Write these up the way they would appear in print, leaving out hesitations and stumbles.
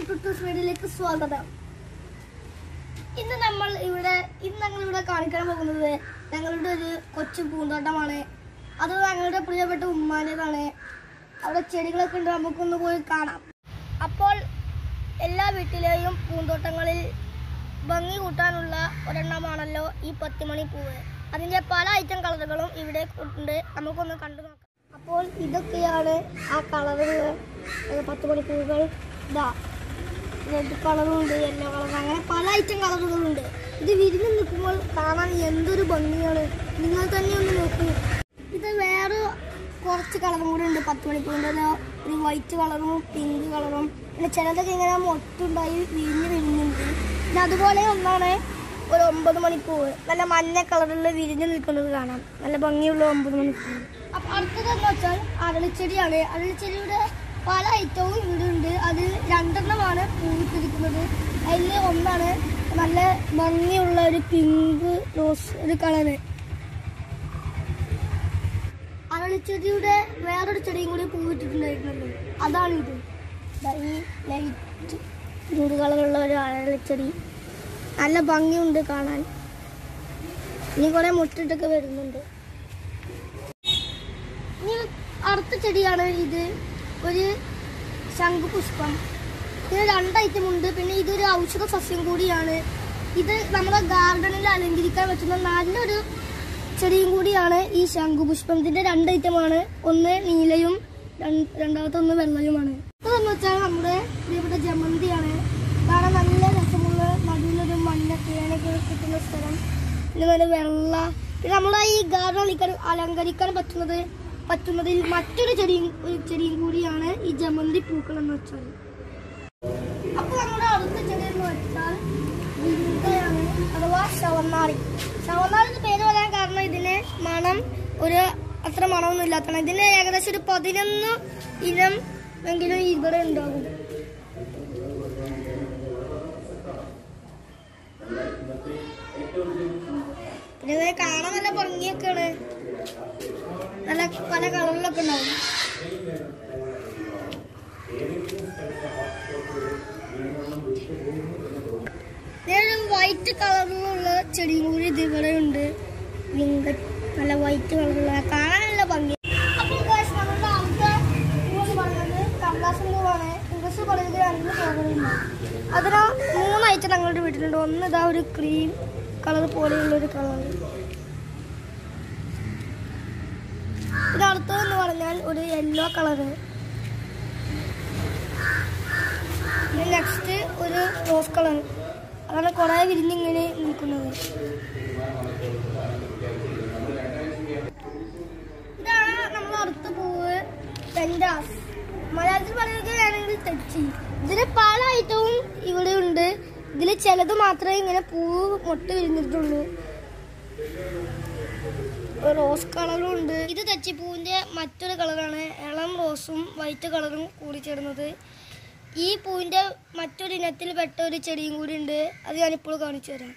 കുട്ടൂസ് വീഡിയോയിലേക്ക് സ്വാഗതം. ഇന്ന് ഞങ്ങൾ ഇവിടെ കാണിക്കാൻ പോകുന്നത് ഞങ്ങളുടെ ഒരു കൊച്ചു പൂന്തോട്ടമാണ്. അത് ഞങ്ങളുടെ പ്രിയപ്പെട്ട ഉമ്മാൻ്റെതാണ്. അവിടെ ചെടികളൊക്കെ ഉണ്ട്, നമുക്കൊന്ന് പോയി കാണാം. അപ്പോൾ എല്ലാ വീട്ടിലെയും പൂന്തോട്ടങ്ങളിൽ ഭംഗി കൂട്ടാനുള്ള ഒരെണ്ണമാണല്ലോ ഈ 10 മണി പൂവ്. അതിൻ്റെ പല ഐറ്റം കളറുകളും ഇവിടെ ഉണ്ട്, നമുക്കൊന്ന് കണ്ടു നോക്കാം. അപ്പോൾ ഇതൊക്കെയാണ് ആ കളറുകൾ, 10 മണി പൂവുകൾ. ഇതാ റെഡ് കളറുണ്ട്, യെല്ലോ കളർ, അങ്ങനെ പല ഐറ്റം കളറുകളുണ്ട്. ഇത് വിരിഞ്ഞ് നിൽക്കുമ്പോൾ കാണാൻ എന്തൊരു ഭംഗിയാണ്, നിങ്ങൾ തന്നെ ഒന്ന് നോക്കൂ. ഇത് വേറെ കുറച്ച് കളറും കൂടെ ഉണ്ട് 10 മണിപ്പൂവിൻ്റെ. ഒരു വൈറ്റ് കളറും പിങ്ക് കളറും, പിന്നെ ചിലതൊക്കെ ഇങ്ങനെ മൊട്ടുണ്ടായി വിരിഞ്ഞുണ്ട്. പിന്നെ അതുപോലെ ഒന്നാണ് ഒരു 9 മണിപ്പൂവ്, നല്ല മഞ്ഞ കളറിൽ വിരിഞ്ഞ് നിൽക്കുന്നത് കാണാം, നല്ല ഭംഗിയുള്ള 9 മണിപ്പൂവ്. അപ്പം അടുത്തതെന്ന് വെച്ചാൽ അരളിച്ചെടിയാണ്. അരളിച്ചെടിയുടെ പല ഐറ്റവും ഇവിടെ ഉണ്ട്. അതിൽ 2 എണ്ണമാണ് പൂവിട്ടിരിക്കുന്നത്. അതിൽ ഒന്നാണ് നല്ല ഭംഗിയുള്ള ഒരു പിങ്ക് റോസ് ഒരു കളറ്. അരളിച്ചെടിയുടെ വേറൊരു ചെടിയും കൂടി പൂവിട്ടിട്ടുണ്ടായിരുന്നല്ലോ, അതാണിത്. ഈ ലൈറ്റ് പിങ്ക് കളറുള്ള ഒരു അരളിച്ചെടി, നല്ല ഭംഗിയുണ്ട് കാണാൻ. ഇനി കുറെ മുട്ടിട്ടൊക്കെ വരുന്നുണ്ട്. ഇനി അടുത്ത ചെടിയാണ് ഇത്, ഒരു ശംഖുപുഷ്പം. ഇതിന് 2 ഐറ്റം ഉണ്ട്. പിന്നെ ഇതൊരു ഔഷധ സസ്യം കൂടിയാണ്. ഇത് നമ്മുടെ ഗാർഡനിൽ അലങ്കരിക്കാൻ പറ്റുന്ന നല്ലൊരു ചെടിയും കൂടിയാണ് ഈ ശംഖുപുഷ്പം. ഇതിന്റെ 2 ഐറ്റമാണ്, ഒന്ന് നീലയും രണ്ടാമത്തെ ഒന്ന് വെള്ളയുമാണ്. ഇതെന്ന് വെച്ചാൽ നമ്മുടെ പ്രിയപ്പെട്ട ജമന്തിയാണ്. കാണാൻ നല്ല രസമുള്ള നടുവിലൊരു മഞ്ഞ തേനൊക്കെ കിട്ടുന്ന സ്ഥലം, പിന്നെ നല്ല വെള്ള. പിന്നെ നമ്മുടെ ഈ ഗാർഡൻ അലങ്കരിക്കാൻ പറ്റുന്നതിൽ മറ്റൊരു ചെടിയും കൂടിയാണ് ഈ ജമന്തി പൂക്കൾ എന്ന് വെച്ചാൽ. അപ്പൊ നമ്മുടെ അടുത്ത ചെടി എന്ന് വെച്ചാൽ വിന്തയാണ്, അഥവാ ശവന്നാറി. ശവന്നാറിന്റെ പേര് പറയാൻ കാരണം ഇതിന് മണം അത്ര മണമൊന്നും ഇല്ലാത്തതാണ്. ഇതിന് ഏകദേശം ഒരു 11 ഇനം എങ്കിലും ഇവിടെ ഉണ്ടാകും. പിന്നെ കാണാൻ നല്ല ഭംഗിയൊക്കെയാണ്, നല്ല പല കളറിലൊക്കെ ഉണ്ടാവും. വൈറ്റ് കളറിലുള്ള ചെടിയും കൂടി ഇതിവിടെ ഉണ്ട്. നല്ല വൈറ്റ് കളറുള്ള, കാണാനുള്ള ഭംഗി. അപ്പോൾ നമ്മളുടെ അടുത്ത പൂവെന്ന് പറയുന്നത് കടലാസം പൂവാണ്. ഇംഗ്ലീഷ് പറയുന്നത് 2 കളറുണ്ട്. അതിന് 3 ഐറ്റം ഞങ്ങളുടെ വീട്ടിലുണ്ട്. ഒന്ന് ഇതാ ഒരു ക്രീം കളർ പോലെയുള്ളൊരു കളർ. ഇത് അടുത്തതെന്ന് പറഞ്ഞാൽ ഒരു യെല്ലോ കളറ്. നെക്സ്റ്റ് ഒരു റോസ് കളർ. അതാണ് കുറെ വിരിഞ്ഞിങ്ങനെ നിൽക്കുന്നത്. ഇതാണ് നമ്മൾ അടുത്ത പൂവ്, പെൻഡാസ്. മലയാളത്തിൽ പറയുകയാണെങ്കിൽ തെച്ചി. ഇതിന് പല ഐറ്റവും ഇവിടെ ഉണ്ട്. ഇതിൽ ചിലത് മാത്രമേ ഇങ്ങനെ പൂവ് മൊട്ട് വിരിഞ്ഞിട്ടുള്ളൂ. റോസ് കളറും ഉണ്ട്. ഇത് തെച്ചിപ്പൂവിന്റെ മറ്റൊരു കളറാണ്, ഇളം റോസും വൈറ്റ് കളറും കൂടി ചേർന്നത്. ഈ പൂവിന്റെ മറ്റൊരു ഇനത്തിൽ പെട്ട ഒരു ചെടിയും കൂടി ഉണ്ട്, അത് ഞാനിപ്പോൾ കാണിച്ചു തരാം.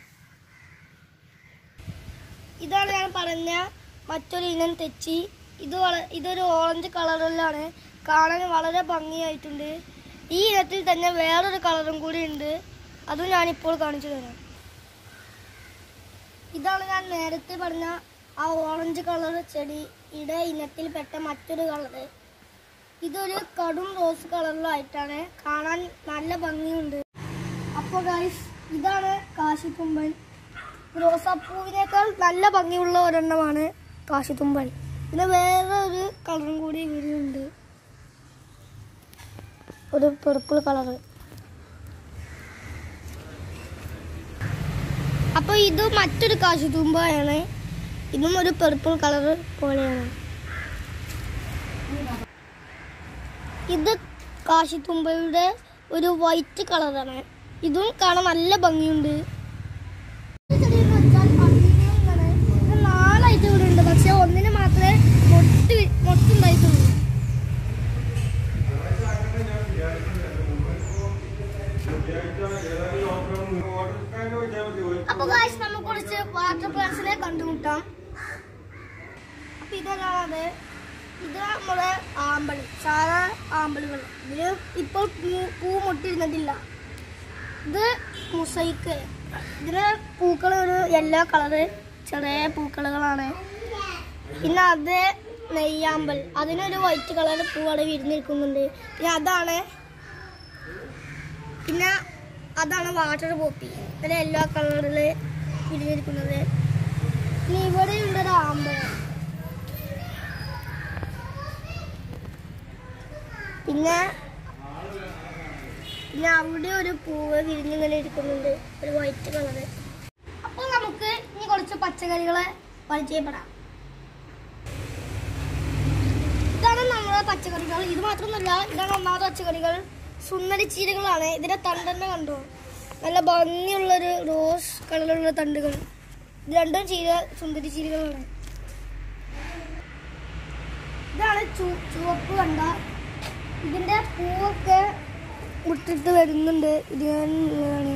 ഇതാണ് ഞാൻ പറഞ്ഞ മറ്റൊരു ഇനം തെച്ചി. ഇതൊരു ഓറഞ്ച് കളറിലാണ്, കാണാൻ വളരെ ഭംഗിയായിട്ടുണ്ട്. ഈ ഇനത്തിൽ തന്നെ വേറൊരു കളറും കൂടി ഉണ്ട്, അതും ഞാനിപ്പോൾ കാണിച്ചു തരാം. ഇതാണ് ഞാൻ നേരത്തെ പറഞ്ഞ ആ ഓറഞ്ച് കളർ ചെടിയുടെ ഇനത്തിൽ പെട്ട മറ്റൊരു കളറ്. ഇതൊരു കടും റോസ് കളറിലായിട്ടാണ്, കാണാൻ നല്ല ഭംഗിയുണ്ട്. അപ്പോൾ ഗൈസ്, ഇതാണ് കാശിത്തുമ്പൻ. റോസാപ്പൂവിനേക്കാൾ നല്ല ഭംഗിയുള്ള ഒരെണ്ണമാണ് കാശിത്തുമ്പൻ. പിന്നെ വേറെ ഒരു കളറും കൂടി ഇതിലുണ്ട്, ഒരു പർപ്പിൾ കളറ്. അപ്പോൾ ഇത് മറ്റൊരു കാശിത്തുമ്പയാണ്. ഇതും ഒരു പർപ്പിൾ കളറ് പോലെയാണ്. ഇത് കാശിത്തുമ്പയുടെ ഒരു വൈറ്റ് കളറാണ്. ഇതും കാണാൻ നല്ല ഭംഗിയുണ്ട്. 4 ഐറ്റം ഇവിടെ ഉണ്ട്, പക്ഷെ ഒന്നിന് മാത്രമേ മൊട്ടുണ്ടായിട്ടുള്ളൂ. അപ്പൊ നമുക്ക് കുറച്ച് വാട്ടർ പ്ലാന്റ്സിനെ കണ്ടുമുട്ടാം. അപ്പൊ ഇതാണ് ഇത് നമ്മുടെ ആമ്പൽ, സാധാ ആമ്പലുകൾ. ഇതിന് ഇപ്പോൾ പൂ മുട്ടിരുന്നിട്ടില്ല. ഇത് മൊസൈക്ക്. ഇതിന് പൂക്കൾ ഒരു യെല്ലോ കളറ്, ചെറിയ പൂക്കളുകളാണ്. പിന്നെ അത് നെയ്യാമ്പൽ, അതിനൊരു വൈറ്റ് കളർ പൂ അവിടെ വിരിഞ്ഞിരിക്കുന്നുണ്ട്. പിന്നെ അതാണ് വാട്ടർ പോപ്പി, ഒരു യെല്ലോ കളറിൽ വിരിഞ്ഞിരിക്കുന്നത്. പിന്നെ ഇവിടെ ഉണ്ടൊരു ആമ്പൽ. പിന്നെ അവിടെ ഒരു പൂവ് വിരിഞ്ഞിങ്ങനെ ഇരിക്കുന്നുണ്ട്, ഒരു വൈറ്റ് കളറ്. അപ്പോൾ നമുക്ക് ഇനി കുറച്ച് പച്ചക്കറികളെ പരിചയപ്പെടാം. ഇതാണ് നമ്മുടെ പച്ചക്കറികൾ. ഇത് മാത്രമൊന്നുമല്ല, ഇതാണ് ഒന്നാമത്തെ പച്ചക്കറികൾ. സുന്ദരി ചീരകളാണ്. ഇതിന്റെ തണ്ടെന്നെ കണ്ടോ, നല്ല ഭംഗിയുള്ളൊരു റോസ് കളറുള്ള തണ്ടുകൾ. ഇത് രണ്ടും സുന്ദരി ചീരകളാണ്. ഇതാണ് ചുവപ്പ് കണ്ട. ഇതിന്റെ പൂവൊക്കെ മുട്ടിട്ട് വരുന്നുണ്ട്. ഇതിനാണ്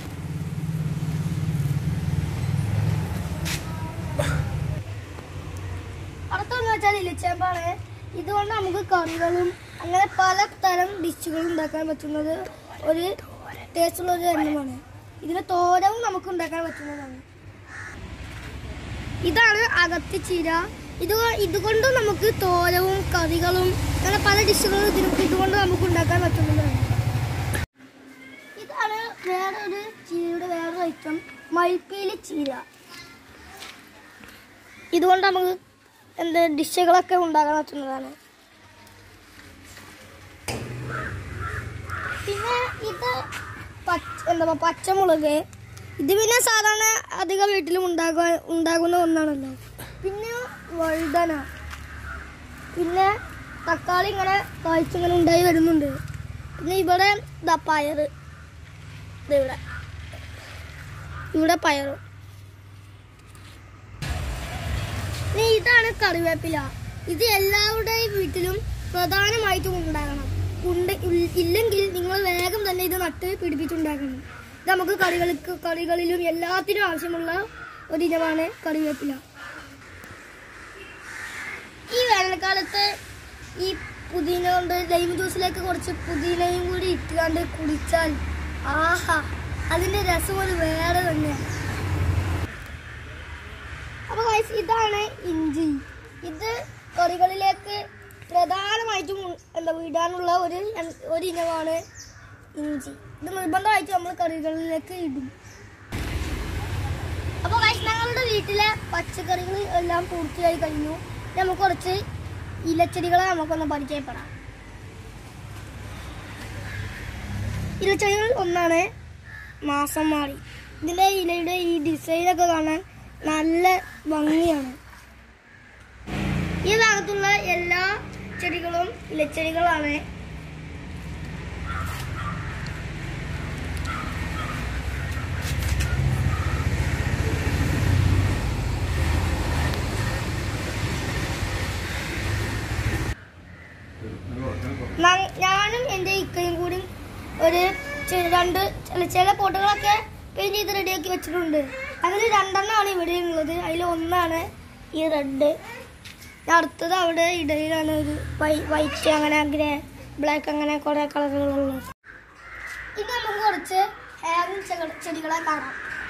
അടുത്തെന്ന് വെച്ചാൽ ഇലച്ചേമ്പാണ്. ഇതുകൊണ്ട് നമുക്ക് കറികളും അങ്ങനെ പല തരം ഡിഷുകളും ഉണ്ടാക്കാൻ പറ്റുന്നത് ഒരു ടേസ്റ്റുള്ള ഒരു എണ്ണമാണ്. ഇതിന് തോരവും നമുക്ക് ഉണ്ടാക്കാൻ പറ്റുന്നതാണ്. ഇതാണ് അകത്തി ചീര. ഇതുകൊണ്ട് നമുക്ക് തോരവും കറികളും അങ്ങനെ പല ഡിഷുകളും ഇതുകൊണ്ട് നമുക്ക് ഉണ്ടാക്കാൻ പറ്റുന്നതാണ്. ഇതാണ് വേറൊരു ചീരയുടെ വേറൊരു ഐറ്റം, മയിൽപ്പീലി ചീര. ഇതുകൊണ്ട് നമുക്ക് ഡിഷുകളൊക്കെ ഉണ്ടാക്കാൻ പറ്റുന്നതാണ്. പിന്നെ ഇത് പച്ചമുളക്. ഇത് പിന്നെ സാധാരണ അധികം വീട്ടിലും ഉണ്ടാകുന്ന ഒന്നാണല്ലോ. പിന്നെ വഴുതന, പിന്നെ തക്കാളി ഇങ്ങനെ കായ്ച്ചിങ്ങനെ ഉണ്ടായി വരുന്നുണ്ട്. പിന്നെ ഇവിടെ പയറ്, ഇവിടെ പയറ്. പിന്നെ ഇതാണ് കറിവേപ്പില. ഇത് എല്ലാവരുടെയും വീട്ടിലും പ്രധാനമായിട്ടും ഉണ്ടാകണം. ഇല്ലെങ്കിൽ നിങ്ങൾ വേഗം തന്നെ ഇത് നട്ട് പിടിപ്പിച്ചുണ്ടാക്കണം. ഇത് നമുക്ക് കറികളിലും എല്ലാത്തിനും ആവശ്യമുള്ള ഒരിനമാണ് കറിവേപ്പില. ഈ വേനൽക്കാലത്ത് ഈ പുതിന കൊണ്ട് ലൈം ജ്യൂസിലേക്ക് കുറച്ച് പുതിനയും കൂടി ഇട്ടുകൊണ്ട് കുടിച്ചാൽ ആഹാ, അതിന്റെ രസം ഒരു വേറെ തന്നെയാണ്. അപ്പൊ ഇതാണ് ഇഞ്ചി. ഇത് കറികളിലേക്ക് പ്രധാനമായിട്ടും ഇടാനുള്ള ഒരു ഇനമാണ് ഇഞ്ചി. ഇത് നിർബന്ധമായിട്ട് നമ്മൾ കറികളിലേക്ക് ഇടും. അപ്പോൾ ഞങ്ങളുടെ വീട്ടിലെ പച്ചക്കറികൾ എല്ലാം പൂർത്തിയായി കഴിഞ്ഞു. നമുക്ക് കുറച്ച് ഇലച്ചെടികളെ നമുക്കൊന്ന് പരിചയപ്പെടാം. ഇലച്ചെടികൾ ഒന്നാണ് മാസം മാറി. ഇതിൻ്റെ ഇലയുടെ ഈ ഡിസൈനൊക്കെ കാണാൻ നല്ല ഭംഗിയാണ്. ഈ ഭാഗത്തുള്ള എല്ലാ ചെടികളും ഇലച്ചെടികളാണ്. ഞാനും എൻ്റെ ഇക്കയും കൂടി ചില പോട്ടുകളൊക്കെ പെയിന്റ് ചെയ്ത് റെഡിയാക്കി വെച്ചിട്ടുണ്ട്. അതിൽ 2 എണ്ണമാണ് ഇവിടെ ഉള്ളത്. അതിൽ ഒന്നാണ് ഈ റെഡ്. അടുത്തത് അവിടെ ഇടയിലാണ് ഒരു വൈറ്റ്, അങ്ങനെ ബ്ലാക്ക്, അങ്ങനെ കുറെ കളറുകളുള്ളത്. ഇനി നമുക്ക് കുറച്ച് ഹെയറിംഗ് ചെടികളെ കാണാം.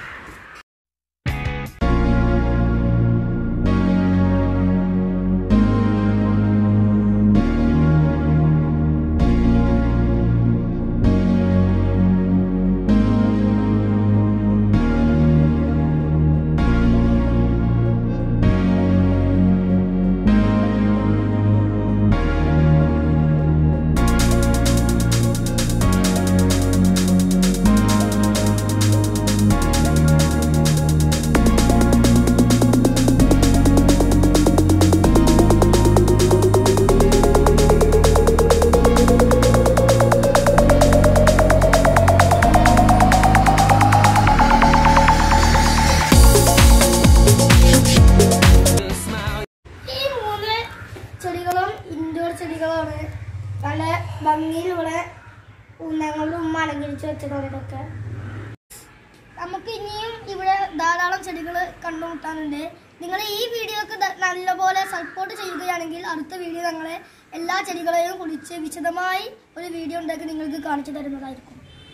ചെടികളാണ്. നല്ല ഭംഗിയിലൂടെ ഞങ്ങളുടെ ഉമ്മ അലങ്കരിച്ച് വെച്ചതാണ് ഇതൊക്കെ. നമുക്ക് ഇനിയും ഇവിടെ ധാരാളം ചെടികൾ കണ്ടുമുട്ടാനുണ്ട്. നിങ്ങൾ ഈ വീഡിയോക്ക് നല്ലപോലെ സപ്പോർട്ട് ചെയ്യുകയാണെങ്കിൽ അടുത്ത വീഡിയോ ഞങ്ങളെ എല്ലാ ചെടികളെയും കുറിച്ച് വിശദമായി ഒരു വീഡിയോ ഉണ്ടാക്കി നിങ്ങൾക്ക് കാണിച്ചു തരുന്നതായിരിക്കും.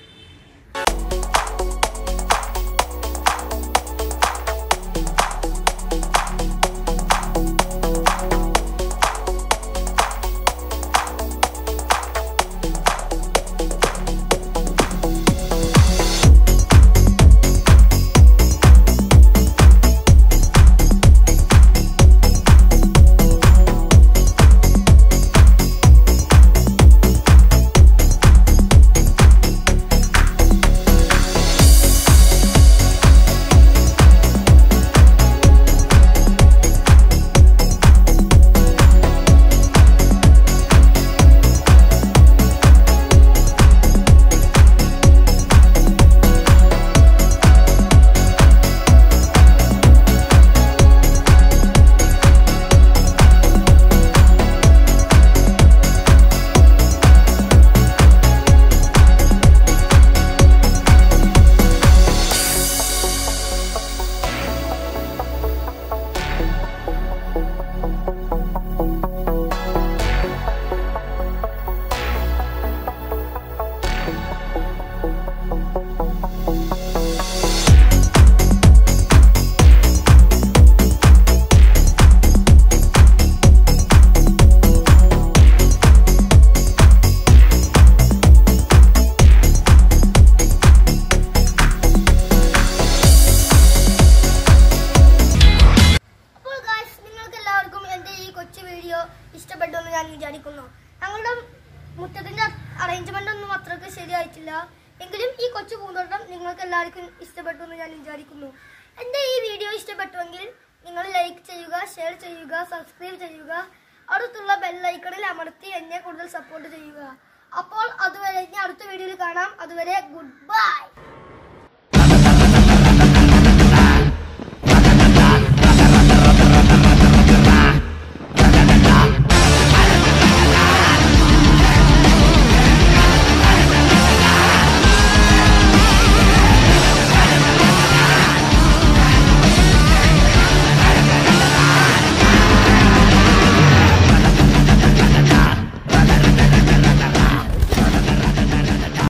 ഇഷ്ടപ്പെട്ടെന്ന് ഞാൻ വിചാരിക്കുന്നു. ഞങ്ങളുടെ മുറ്റത്തിന്റെ അറേഞ്ച്മെന്റ് ഒന്നും അത്രക്ക് ശരിയായിട്ടില്ല എങ്കിലും ഈ കൊച്ചു പൂന്തോട്ടം നിങ്ങൾക്ക് എല്ലാവർക്കും ഇഷ്ടപ്പെട്ടു എന്ന് ഞാൻ വിചാരിക്കുന്നു. എൻ്റെ ഈ വീഡിയോ ഇഷ്ടപ്പെട്ടുവെങ്കിൽ നിങ്ങൾ ലൈക്ക് ചെയ്യുക, ഷെയർ ചെയ്യുക, സബ്സ്ക്രൈബ് ചെയ്യുക, അടുത്തുള്ള ബെല്ലൈക്കണിൽ അമർത്തി എന്നെ കൂടുതൽ സപ്പോർട്ട് ചെയ്യുക. അപ്പോൾ അതുവരെ ഇനി അടുത്ത വീഡിയോയിൽ കാണാം. അതുവരെ ഗുഡ് ബൈ.